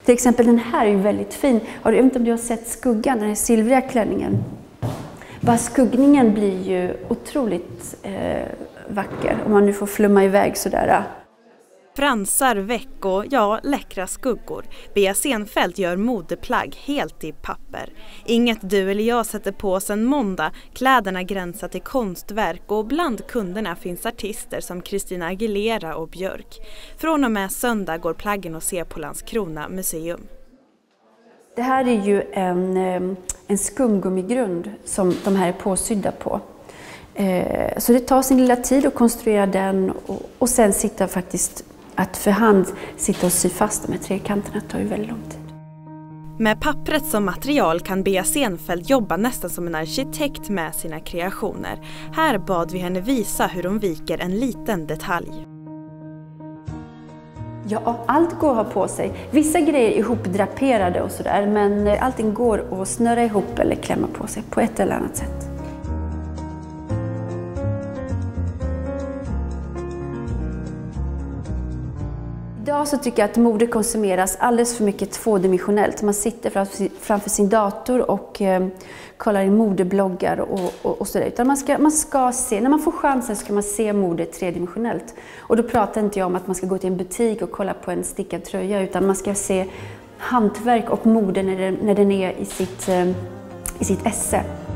Till exempel den här är ju väldigt fin. Jag vet inte om du har sett skuggan, den här silvriga klänningen. Bara skuggningen blir ju otroligt vacker om man nu får flumma iväg sådär. Fransar, väck och läckra skuggor. Bea Senfeldt gör modeplagg helt i papper. Inget du eller jag sätter på sedan måndag. Kläderna gränsar till konstverk och bland kunderna finns artister som Christina Aguilera och Björk. Från och med söndag går plaggen att se på Landskrona museum. Det här är ju en skumgummigrund som de här är påsydda på. Så det tar sin lilla tid att konstruera den och sen sitta faktiskt att för hand sitta och sy fast de här trekanterna tar ju väldigt lång tid. Med pappret som material kan Bea Senfeldt jobba nästan som en arkitekt med sina kreationer. Här bad vi henne visa hur hon viker en liten detalj. Ja, allt går att ha på sig. Vissa grejer är ihopdraperade och sådär, men allting går att snöra ihop eller klämma på sig på ett eller annat sätt. Idag så tycker jag att mode konsumeras alldeles för mycket tvådimensionellt. Man sitter framför sin dator och kollar i modebloggar och sådär. Utan man ska se, när man får chansen ska man se mode tredimensionellt. Och då pratar inte jag om att man ska gå till en butik och kolla på en stickad tröja, utan man ska se hantverk och mode när den är i sitt esse.